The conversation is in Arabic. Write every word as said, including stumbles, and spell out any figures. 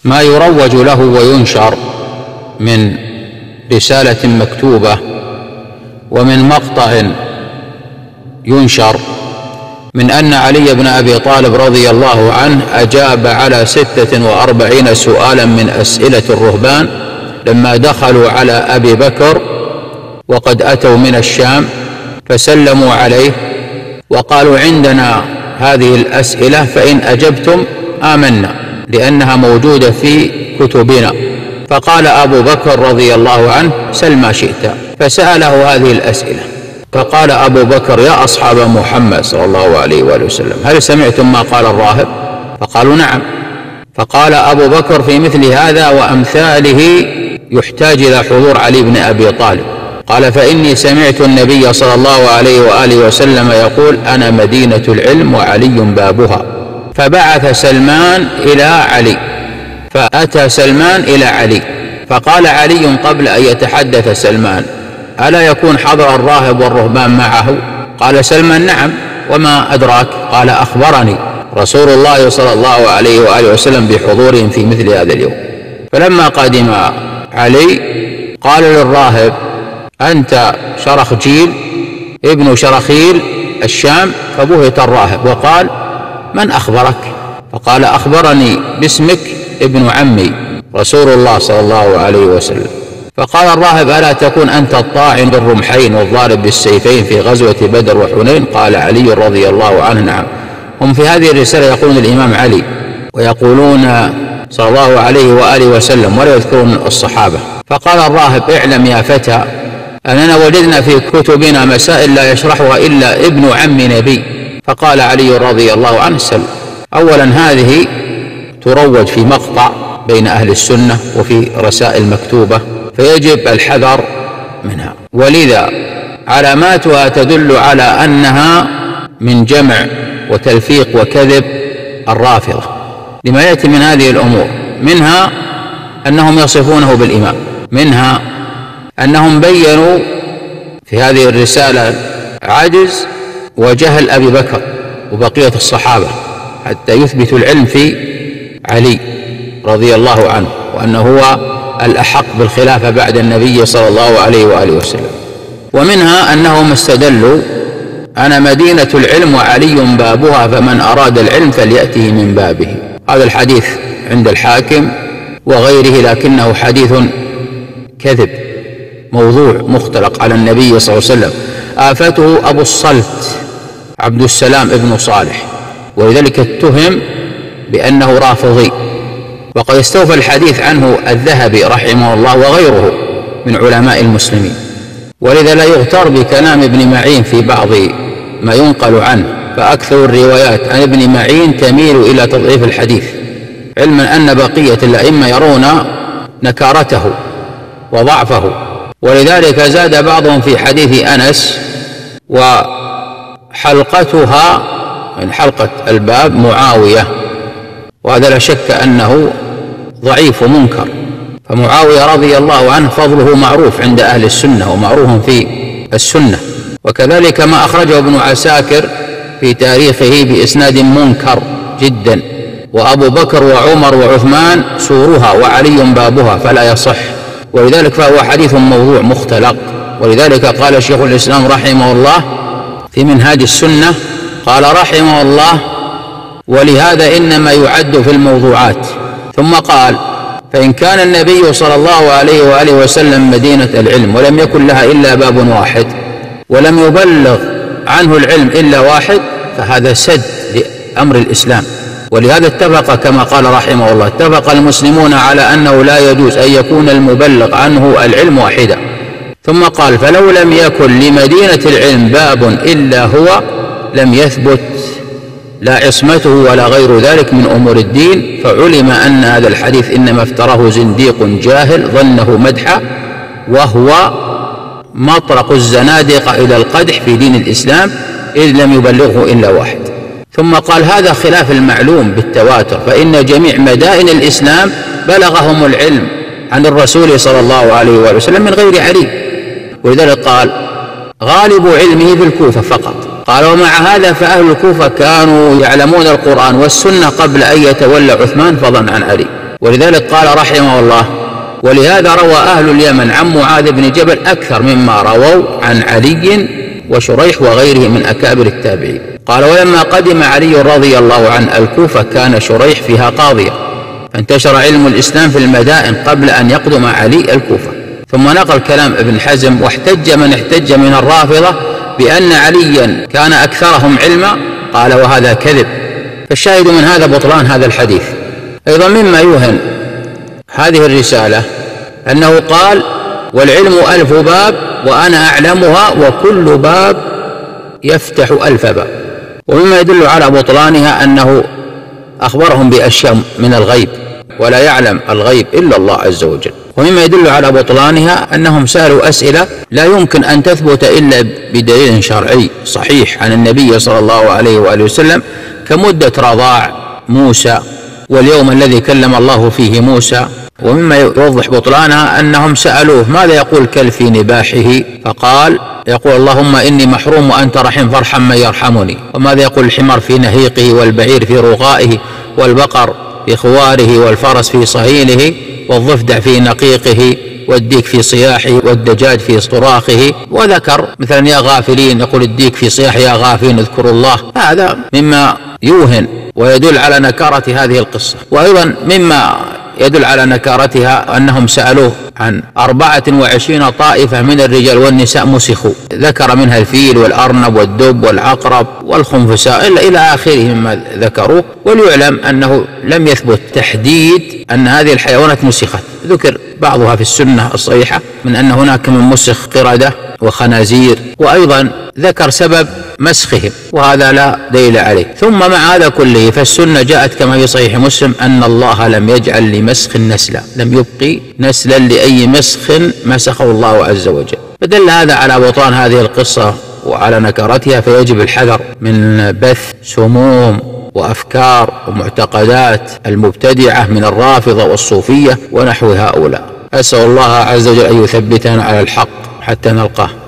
ما يروج له وينشر من رسالة مكتوبة ومن مقطع ينشر من أن علي بن أبي طالب رضي الله عنه أجاب على ستة وأربعين سؤالا من أسئلة الرهبان لما دخلوا على أبي بكر وقد أتوا من الشام، فسلموا عليه وقالوا: عندنا هذه الأسئلة فإن أجبتم آمنا لأنها موجودة في كتبنا. فقال أبو بكر رضي الله عنه: سل ما شئت. فسأله هذه الأسئلة، فقال أبو بكر: يا أصحاب محمد صلى الله عليه وآله وسلم، هل سمعتم ما قال الراهب؟ فقالوا: نعم. فقال أبو بكر: في مثل هذا وأمثاله يحتاج إلى حضور علي بن أبي طالب. قال: فإني سمعت النبي صلى الله عليه وآله وسلم يقول: أنا مدينة العلم وعلي بابها. فبعث سلمان إلى علي، فأتى سلمان إلى علي، فقال علي قبل أن يتحدث سلمان: ألا يكون حضر الراهب والرهبان معه؟ قال سلمان: نعم. وما أدراك؟ قال: أخبرني رسول الله صلى الله عليه وآله وسلم بحضورهم في مثل هذا اليوم. فلما قدم علي قال للراهب: أنت شرخجيل ابن شرخيل الشام؟ فبهت الراهب وقال: من أخبرك؟ فقال: أخبرني باسمك ابن عمي رسول الله صلى الله عليه وسلم. فقال الراهب: ألا تكون أنت الطاعن بالرمحين والضارب بالسيفين في غزوة بدر وحنين؟ قال علي رضي الله عنه: نعم. هم في هذه الرسالة يقولون الإمام علي ويقولون صلى الله عليه وآله وسلم ولا يذكرون الصحابة. فقال الراهب: اعلم يا فتى أننا وجدنا في كتبنا مسائل لا يشرحها إلا ابن عم نبي. فقال علي رضي الله عنه: سل. أولا هذه تروج في مقطع بين أهل السنة وفي رسائل مكتوبة، فيجب الحذر منها، ولذا علاماتها تدل على أنها من جمع وتلفيق وكذب الرافضة لما يأتي من هذه الأمور. منها أنهم يصفونه بالإمام، منها أنهم بيّنوا في هذه الرسالة عجز وجهل أبي بكر وبقية الصحابة حتى يثبتوا العلم في علي رضي الله عنه وأنه هو الأحق بالخلافة بعد النبي صلى الله عليه وآله وسلم. ومنها أنهم استدلوا: أنا مدينة العلم وعلي بابها، فمن أراد العلم فليأته من بابه. هذا الحديث عند الحاكم وغيره، لكنه حديث كذب موضوع مختلق على النبي صلى الله عليه وسلم. آفته أبو الصلت عبد السلام ابن صالح، ولذلك اتهم بأنه رافضي، وقد استوفى الحديث عنه الذهبي رحمه الله وغيره من علماء المسلمين. ولذا لا يغتر بكلام ابن معين في بعض ما ينقل عنه، فأكثر الروايات عن ابن معين تميل إلى تضعيف الحديث، علما أن بقية الأئمة يرون نكارته وضعفه. ولذلك زاد بعضهم في حديث أنس: وحلقتها من حلقة الباب معاوية، وهذا لا شك أنه ضعيف ومنكر. فمعاوية رضي الله عنه فضله معروف عند أهل السنة ومعروف في السنة، وكذلك ما أخرجه ابن عساكر في تاريخه بإسناد منكر جدا. وأبو بكر وعمر وعثمان سورها وعلي بابها، فلا يصح، ولذلك فهو حديث موضوع مختلق. ولذلك قال شيخ الإسلام رحمه الله في منهاج السنة، قال رحمه الله: ولهذا إنما يعد في الموضوعات. ثم قال: فإن كان النبي صلى الله عليه وآله وسلم مدينة العلم ولم يكن لها إلا باب واحد ولم يبلغ عنه العلم إلا واحد، فهذا سد لأمر الإسلام. ولهذا اتفق كما قال رحمه الله: اتفق المسلمون على أنه لا يجوز أن يكون المبلغ عنه العلم واحدا. ثم قال: فلو لم يكن لمدينة العلم باب إلا هو لم يثبت لا عصمته ولا غير ذلك من أمور الدين، فعلم أن هذا الحديث إنما افتراه زنديق جاهل ظنه مدحا، وهو مطرق الزنادقة إلى القدح في دين الإسلام، إذ لم يبلغه إلا واحد. ثم قال: هذا خلاف المعلوم بالتواتر، فإن جميع مدائن الإسلام بلغهم العلم عن الرسول صلى الله عليه وآله وسلم من غير علي. ولذلك قال: غالب علمه في الكوفة فقط. قال: ومع هذا فأهل الكوفة كانوا يعلمون القرآن والسنة قبل أن يتولى عثمان فضلا عن علي. ولذلك قال رحمه الله: ولهذا روى أهل اليمن عن معاذ بن جبل أكثر مما رووا عن علي وشريح وغيره من أكابر التابعين. قال: ولما قدم علي رضي الله عنه الكوفة كان شريح فيها قاضيا، فانتشر علم الإسلام في المدائن قبل أن يقدم علي الكوفة. ثم نقل كلام ابن حزم: واحتج من احتج من الرافضة بأن عليا كان أكثرهم علما، قال: وهذا كذب. فالشاهد من هذا بطلان هذا الحديث. أيضا مما يوهن هذه الرسالة أنه قال: والعلم ألف باب وأنا أعلمها وكل باب يفتح ألف باب. ومما يدل على بطلانها أنه أخبرهم بأشياء من الغيب، ولا يعلم الغيب إلا الله عز وجل. ومما يدل على بطلانها أنهم سألوا أسئلة لا يمكن أن تثبت إلا بدليل شرعي صحيح عن النبي صلى الله عليه وآله وسلم، كمدة رضاع موسى واليوم الذي كلم الله فيه موسى. ومما يوضح بطلانها أنهم سألوه: ماذا يقول الكلب في نباحه؟ فقال: يقول: اللهم إني محروم وأنت رحيم فارحم من يرحمني. وماذا يقول الحمار في نهيقه، والبعير في رغائه، والبقر في خواره، والفرس في صهيله، والضفدع في نقيقه، والديك في صياحه، والدجاج في صراخه. وذكر مثلا: يا غافلين، يقول الديك في صياح: يا غافلين اذكروا الله. هذا مما يوهن ويدل على نكارة هذه القصة. وأيضا مما يدل على نكارتها أنهم سألوه عن أربعة وعشرين طائفة من الرجال والنساء مسخوا، ذكر منها الفيل والأرنب والدب والعقرب والخنفساء إلا إلى آخره مما ذكروه. وليعلم أنه لم يثبت تحديد أن هذه الحيوانات مسخت، ذكر بعضها في السنة الصحيحة من أن هناك من مسخ قردة وخنازير، وأيضا ذكر سبب مسخهم، وهذا لا دليل عليه. ثم مع هذا كله فالسنة جاءت كما في صحيح مسلم أن الله لم يجعل لمسخ نسلا، لم يبقي نسلا لأي مسخ مسخه الله عز وجل. فدل هذا على بطلان هذه القصة وعلى نكرتها، فيجب الحذر من بث سموم وأفكار ومعتقدات المبتدعة من الرافضة والصوفية ونحو هؤلاء. أسأل الله عز وجل أن يثبتنا على الحق حتى نلقاه.